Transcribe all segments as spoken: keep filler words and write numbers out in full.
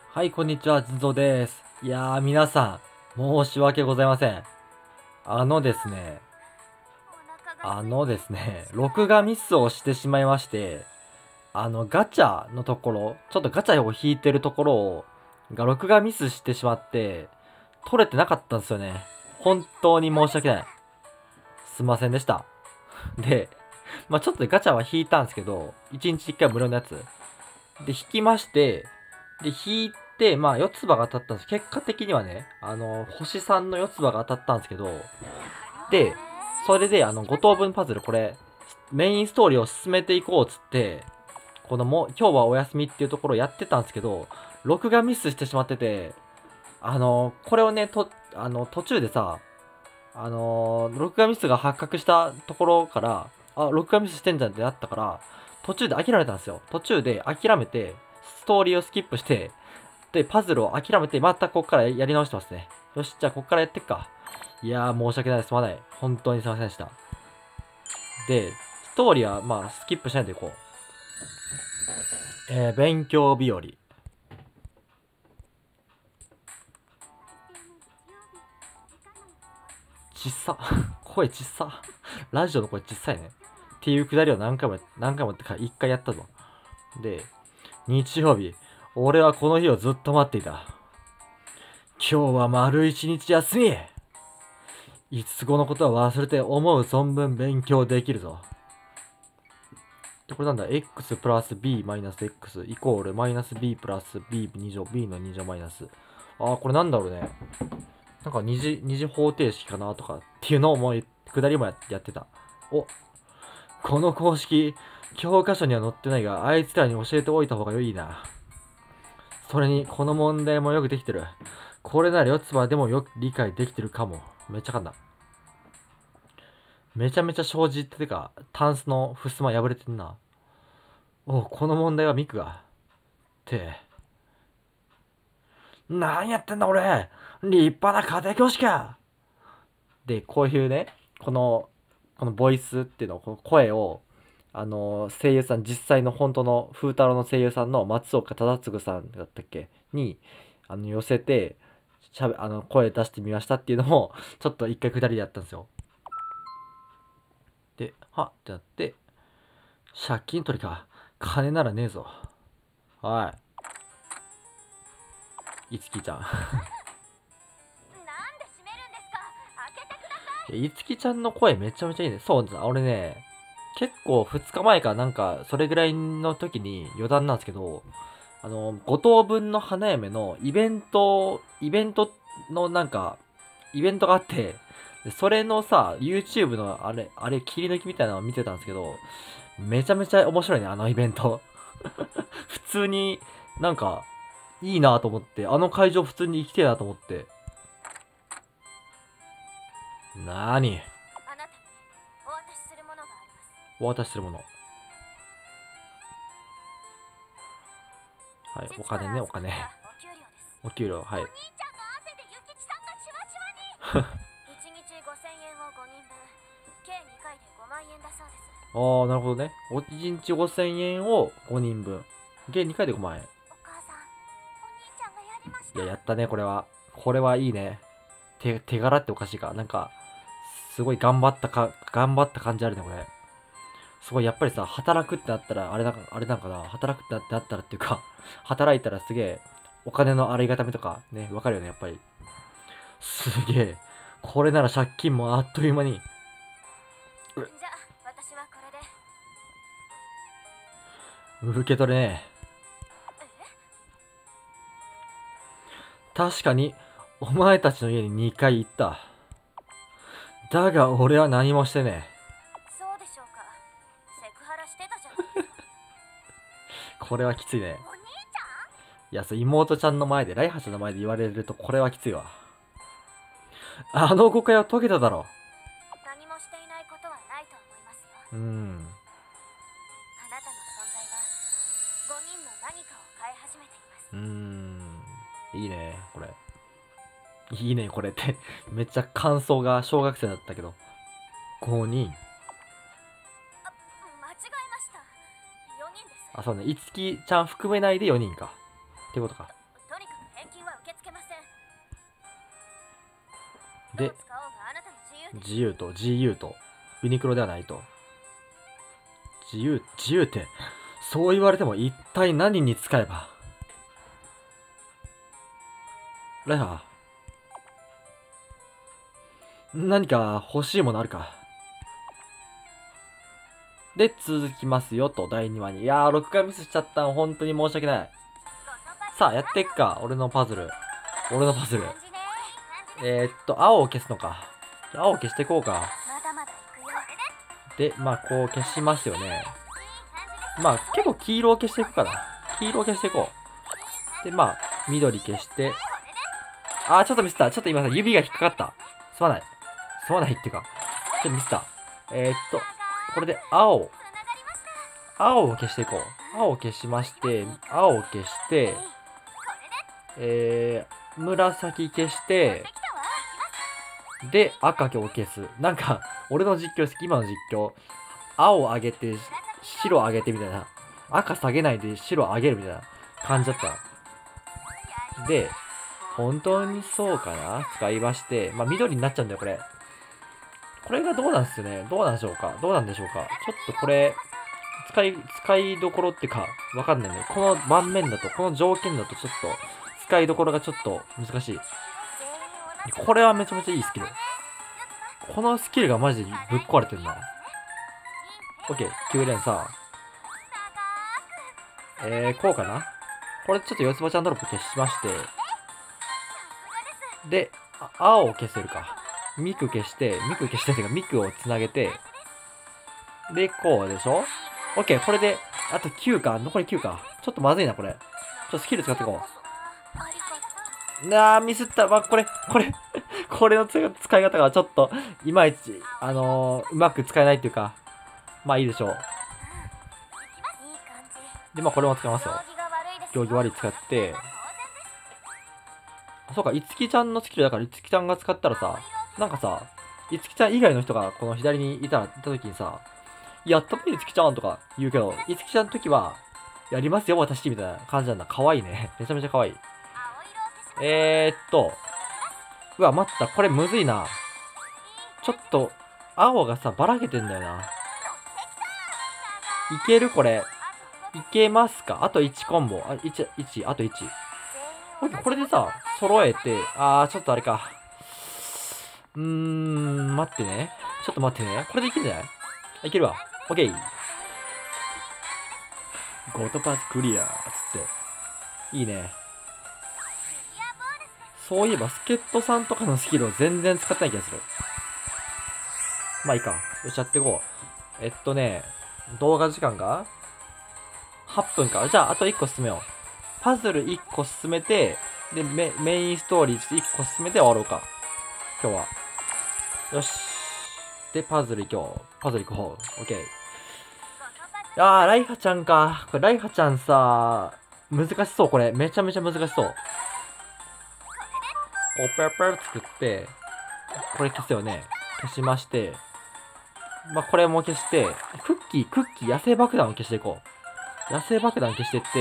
はい、こんにちは、ずんぞうです。いやー、皆さん、申し訳ございません。あのですね、あのですね、録画ミスをしてしまいまして、あの、ガチャのところ、ちょっとガチャを引いてるところを、が録画ミスしてしまって、撮れてなかったんですよね。本当に申し訳ない。すいませんでした。で、まあちょっとガチャは引いたんですけど、いちにちいっかい無料のやつ。で、引きまして、で、引いて、まあ、四つ葉が当たったんです。結果的にはね、あの、星さんの四つ葉が当たったんですけど、で、それで、あの、ご等分パズル、これ、メインストーリーを進めていこうっつって、このも、今日はお休みっていうところをやってたんですけど、録画ミスしてしまってて、あの、これをね、と、あの、途中でさ、あの、録画ミスが発覚したところから、あ、録画ミスしてんじゃんってなったから、途中で諦めたんですよ。途中で諦めて、ストーリーをスキップして、で、パズルを諦めて、またこっからやり直してますね。よし、じゃあこっからやってっか。いやー、申し訳ないです。すまない。本当にすいませんでした。で、ストーリーは、まあ、スキップしないでいこう。えー、勉強日和。ちっさ。声ちっさ。ラジオの声ちっさいね。っていうくだりを何回も、何回もってか、一回やったぞ。で、日曜日、俺はこの日をずっと待っていた。今日は丸一日休み。いつ後のことは忘れて思う存分勉強できるぞ。で、これなんだ ?x プラス b マイナス x イコールマイナス b プラス b2 乗 b のに乗マイナス。あー、これなんだろうね。なんか二次、二次方程式かなとかっていうのをもう、下りもややってた。お、この公式、教科書には載ってないが、あいつらに教えておいた方がいいな。それに、この問題もよくできてる。これなら四つ葉でもよく理解できてるかも。めっちゃ噛んだ。めちゃめちゃ生じてか、タンスの襖破れてんな。おう、この問題はミクが。って。なんやってんだ俺立派な家庭教師かで、こういうね、この、このボイスっていうの、この声を、あのー声優さん、実際の本当の風太郎の声優さんの松岡忠次さんだったっけに、あの、寄せて、しゃべ、あの、声出してみましたっていうのを、ちょっと一回くだりでやったんですよ。で、はっってなって、借金取りか。金ならねえぞ。はい。いつきちゃん。いつきちゃんの声めちゃめちゃいいね。そうだ、俺ね、結構ふつかまえかなんか、それぐらいの時に余談なんですけど、あの、ご等分の花嫁のイベント、イベントのなんか、イベントがあって、でそれのさ、YouTube のあれ、あれ、切り抜きみたいなのを見てたんですけど、めちゃめちゃ面白いね、あのイベント。普通になんか、いいなと思って、あの会場普通に行きてえなと思って。なーにお渡しするもの。はい、お金ね、お金。お給料、はい。あー、なるほどね。おいちにちごせんえんをごにんぶん。計にかいでごまん円。いや、やったね、これは。これはいいね。手、手柄っておかしいか。なんか、すごい頑張ったか、頑張った感じあるね、これ。すごい、やっぱりさ、働くってなったら、あれなんか、あれなんかな、働くってなったらっていうか、働いたらすげえ、お金のありがたみとか、ね、わかるよね、やっぱり。すげえ。これなら借金もあっという間に。受け取れねえ。確かに、お前たちの家ににかい行った。だが、俺は何もしてねえ。これはきついね。いや、そう、妹ちゃんの前で、ライハちゃんの前で言われると、これはきついわ。あの誤解は解けただろう。うーん。うーん。いいね、これ。いいね、これって。めっちゃ感想が小学生だったけど。ごにん。あ、そうね。いつきちゃん含めないでよにんか。ってことか。 で、自由と、ジーユー と、ユニクロではないと。自由、自由って、そう言われても一体何に使えば。ライハー、何か欲しいものあるか。で、続きますよと、だいにわに。いやー、録画ミスしちゃったの、本当に申し訳ない。さあ、やっていくか、俺のパズル。俺のパズル。えー、っと、青を消すのか。青を消していこうか。で、まあ、こう消しますよね。まあ、結構黄色を消していくかな。黄色を消していこう。で、まあ、緑消して。あー、ちょっとミスった。ちょっと今さ、指が引っかかった。すまない。すまないっていうか。ちょっとミスった。えー、っと、これで青。青を消していこう。青を消しまして、青を消して、えー、紫消して、で、赤を消す。なんか、俺の実況好き、今の実況。青上げて、白上げてみたいな。赤下げないで白上げるみたいな感じだった。で、本当にそうかな使いまして、まあ、緑になっちゃうんだよ、これ。これがどうなんすよね。どうなんでしょうかどうなんでしょうかちょっとこれ、使い、使いどころってか、わかんないね。この盤面だと、この条件だとちょっと、使いどころがちょっと難しい。これはめちゃめちゃいいスキル。このスキルがマジでぶっ壊れてるな。OK、きゅう連鎖。えー、こうかなこれちょっと四つ葉ちゃんドロップ消しまして。で、青を消せるか。ミク消して、ミク消してっていうか、ミクをつなげて、で、こうでしょ ?OK、これで、あときゅうか。残りきゅうか。ちょっとまずいな、これ。ちょっとスキル使っていこう。なー、ミスった。まあ、これ、これ、これの使い方がちょっと、いまいち、あのー、うまく使えないっていうか、まあいいでしょう。で、まあこれも使いますよ。行儀悪い使って、そうか、いつきちゃんのスキルだから、いつきちゃんが使ったらさ、なんかさ、いつきちゃん以外の人がこの左にいた、いた時にさ、やったね、いつきちゃんとか言うけど、いつきちゃんの時は、やりますよ、私、みたいな感じなんだ。かわいいね。めちゃめちゃかわいい。えー、っと、うわ、待った。これむずいな。ちょっと、青がさ、ばらけてんだよな。いけるこれ。いけますかあといちコンボ。あ、いち、いち、あといち。これでさ、揃えて、あー、ちょっとあれか。うーん、待ってね。ちょっと待ってね。これでいけんじゃないいけるわ。オッケー。ゴートパスクリアー。つって。いいね。そういえば、助っ人さんとかのスキルを全然使ってない気がする。まあいいか。よし、やっていこう。えっとね、動画時間がはっぷんか。じゃあ、あといっこ進めよう。パズルいっこ進めて、で、メメインストーリーいっこ進めて終わろうか。今日は。よし。で、パズル行こう。パズル行こう。オッケー。あー、ライハちゃんか。これ、ライハちゃんさ、難しそう、これ。めちゃめちゃ難しそう。こう、ペラペラ作って、これ消すよね。消しまして、まあ、これも消して、クッキー、クッキー、野生爆弾を消していこう。野生爆弾消していって、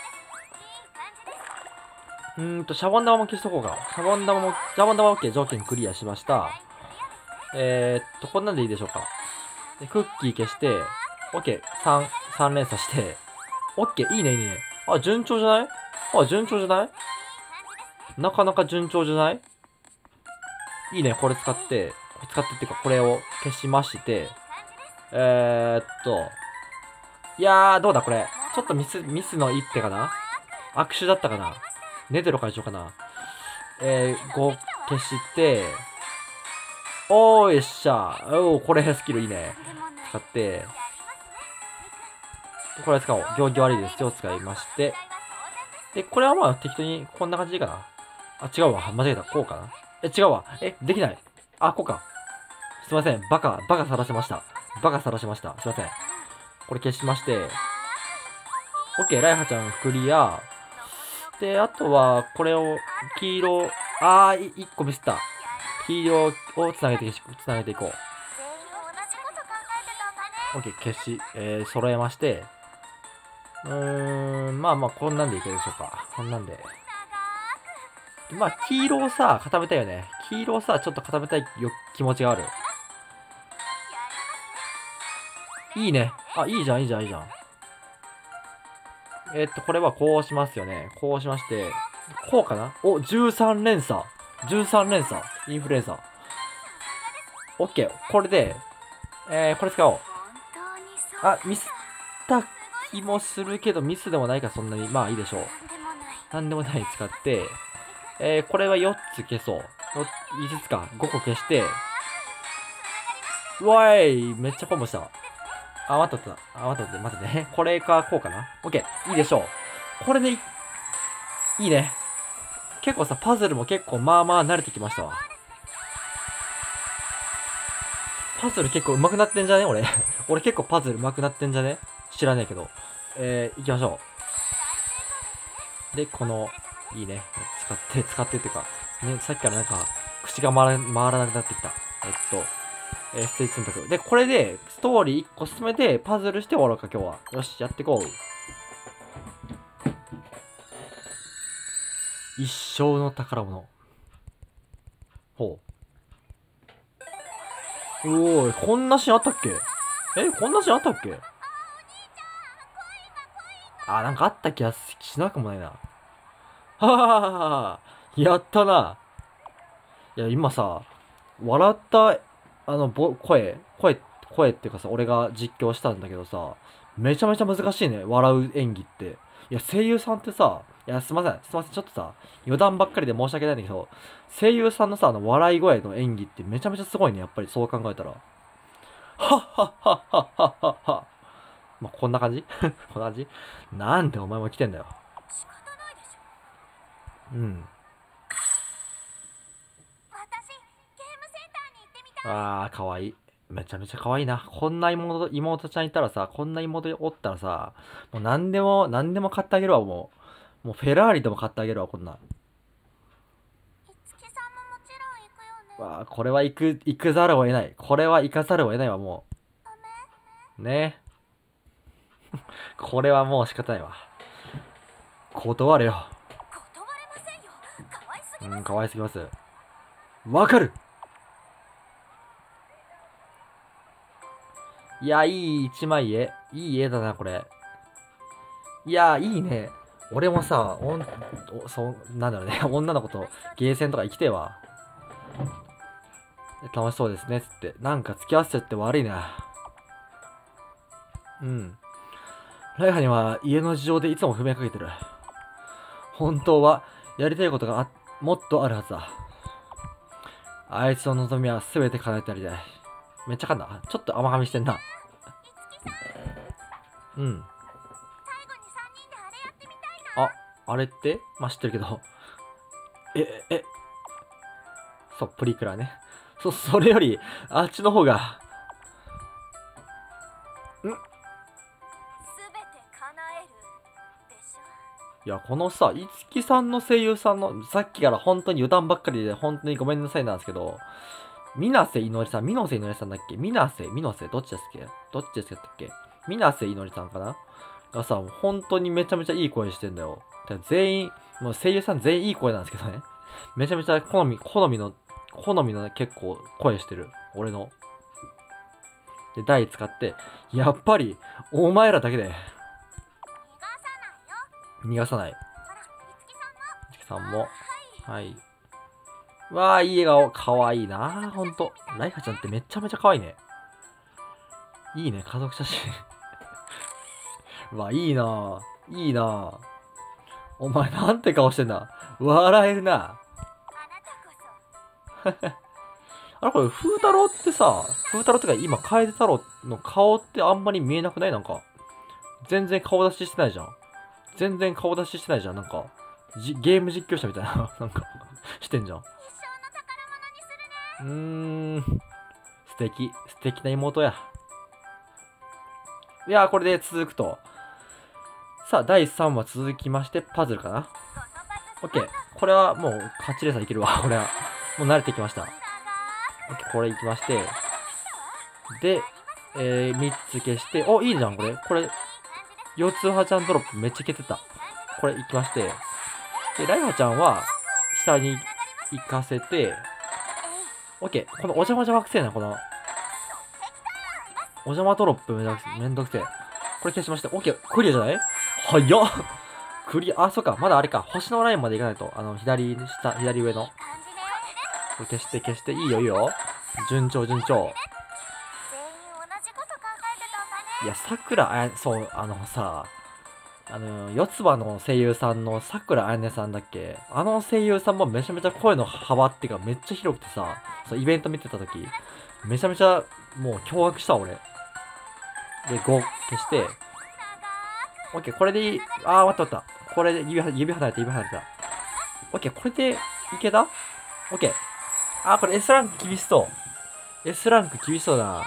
うーんと、シャボン玉も消しとこうか。シャボン玉も、シャボン玉 OK、条件クリアしました。えー、っと、こんなんでいいでしょうか。で、クッキー消して、OK、さん、さん連鎖して、OK、いいね、いいね。あ、順調じゃないあ、順調じゃないなかなか順調じゃないいいね、これ使って、使ってっていうか、これを消しまして、えー、っと、いやー、どうだこれ。ちょっとミス、ミスの一手かな握手だったかなネテロ会長かなえー、ご消して、おーいっしゃ。おー、これスキルいいね。使って、これ使おう。行儀悪いですよ。使いまして。で、これはまあ適当にこんな感じでいいかな。あ、違うわ。間違えた。こうかな。え、違うわ。え、できない。あ、こうか。すいません。バカ、バカさらしました。バカさらしました。すいません。これ消しまして。オッケー、ライハちゃんクリア。で、あとは、これを、黄色、あー、いっこミスった。黄色をつなげて、つなげていこう。オッケー、消し、えー、揃えまして。うーん、まあまあ、こんなんでいけるでしょうか。こんなんで。 まあ、黄色をさ、固めたいよね。黄色をさ、ちょっと固めたいよ気持ちがある。いいね。あ、いいじゃん、いいじゃん、いいじゃん。えー、っと、これはこうしますよね。こうしまして、こうかなお、じゅうさん連鎖。じゅうさん連鎖。インフルエンサー。オッケー。これで、えー、これ使おう。あ、ミスった気もするけど、ミスでもないからそんなに、まあいいでしょう。なんでもない使って、えー、これはよっつ消そう。いつつか。ごこ消して、うわーいめっちゃコンボした。あ、待って待って、あ、待って待って、待ってね。これか、こうかな。オッケー。いいでしょう。これでい、いいね。結構さ、パズルも結構まあまあ慣れてきましたわ。パズル結構上手くなってんじゃね俺。俺結構パズル上手くなってんじゃね知らねえけど。えー、行きましょう。で、この、いいね。使って、使ってっていうか、ね、さっきからなんか、口が回ら回らなくなってきた。えっと、えー、ステージ選択。で、これで、ストーリーいっこ進めて、パズルして終わろうか、今日は。よし、やっていこう。一生の宝物。ほう。おーい、こんなシーンあったっけえ、こんなシーンあったっけあ、なんかあった気がしなくもないな。ははははは。やったな。いや、今さ、笑った、あの、ぼ、声、声、声っていうかさ、俺が実況したんだけどさ、めちゃめちゃ難しいね、笑う演技って。いや、声優さんってさ、いや、すいません、すいません、ちょっとさ、余談ばっかりで申し訳ないんだけど、声優さんのさ、あの、笑い声の演技ってめちゃめちゃすごいね、やっぱりそう考えたら。はっはっはっはっはっはっは。まあ、こんな感じこんな感じなんでお前も来てんだよ。うん。あー、かわいい。めちゃめちゃ可愛いな。こんな妹、妹ちゃんいたらさ、こんな妹おったらさ、もう何でも、何でも買ってあげるわ、もう。もうフェラーリでも買ってあげるわ、こんなん。わあ、これは行く、行くざるを得ない。これは行かざるを得ないわ、もう。ね。これはもう仕方ないわ。断れよ。うん、可愛すぎます。わかる。いや、いい一枚絵。いい絵だな、これ。いや、いいね。俺もさ、おん、お、そう、なんだろうね。女の子とゲーセンとか行きてえわ。楽しそうですね、つって。なんか付き合わせちゃって悪いな。うん。ライハには家の事情でいつも踏みかけてる。本当はやりたいことがあもっとあるはずだ。あいつの望みは全て叶えてやりたい。めっちゃかんだ。ちょっと甘噛みしてんな。うん。あ、あれってまあ、知ってるけど。え、え、そう、プリクラね。そ、それより、あっちの方が、んいや、このさ、いつきさんの声優さんの、さっきから本当に油断ばっかりで、本当にごめんなさいなんですけど、みなせいのりさん、みのせいのりさんだっけみなせ、みのせ、どっちですっけどっちですっけみなせいのりさんかながさ、本当にめちゃめちゃいい声してんだよ。全員、もう声優さん全員いい声なんですけどね。めちゃめちゃ好み、好みの、好みの、ね、結構声してる。俺の。で、台使って、やっぱり、お前らだけで。逃がさない。いつきさんも。はい。わあ、いい笑顔。かわいいなほんと。ライハちゃんってめちゃめちゃかわいいね。いいね、家族写真。うわ、いいないいなお前なんて顔してんだ。笑えるな。あれこれ、風太郎ってさ、風太郎ってか今、楓太郎の顔ってあんまり見えなくないなんか。全然顔出ししてないじゃん。全然顔出ししてないじゃん。なんか、じゲーム実況者みたいな、なんかしてんじゃん。うーん。素敵。素敵な妹や。いやー、これで続くと。さあ、だいさんわ続きまして、パズルかな。オッケー。これはもう、勝ちレーサーいけるわ。これは。もう慣れてきました。オッケー、これいきまして。で、えー、みっつ消して、お、いいじゃん、これ。これ、四つ葉ちゃんドロップめっちゃ消けてた。これいきまして。で、ライハちゃんは、 社に行かせて、オッケー。このお邪魔邪魔くせえな、この。お邪魔トロップめんどくせえ。めんどくせえ。これ消しました。オッケー。クリアじゃない？早っクリア、あ、そっか。まだあれか。星のラインまで行かないと。あの、左下、左上の。これ消して消して。いいよいいよ。順調順調。いや、桜あや、そう、あのさ、あの、四つ葉の声優さんの桜あやねさんだっけ？あの声優さんもめちゃめちゃ声の幅っていうかめっちゃ広くてさ、そう、イベント見てた時、めちゃめちゃもう驚愕した俺。で、ご消して、オッケー、これでいい。あー、待った待った。これで指、指離れた、指離れた。オッケー、これでいけた？オッケー。あー、これ S ランク厳しそう。S ランク厳しそうだな。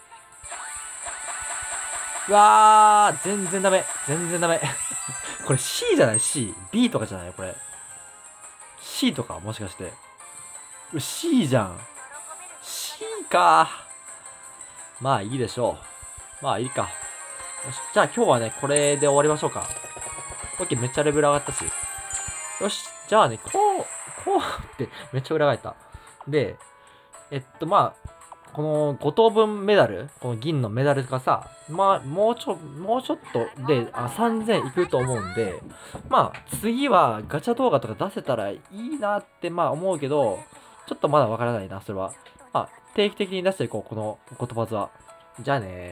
うわー、全然ダメ。全然ダメ。これ C じゃない？ C。B とかじゃないこれ。C とかもしかして。C じゃん。C か。まあいいでしょう。まあいいか。よし。じゃあ今日はね、これで終わりましょうか。オッケー、めっちゃレベル上がったし。よし。じゃあね、こう、こうってめっちゃ裏返った。で、えっとまあ、このご等分メダル、この銀のメダルがさ、まあ、もうちょ、もうちょっとで、あ、さんぜんいくと思うんで、まあ、次はガチャ動画とか出せたらいいなって、まあ思うけど、ちょっとまだわからないな、それは。まあ、定期的に出していこう、この言葉図は。じゃあねー。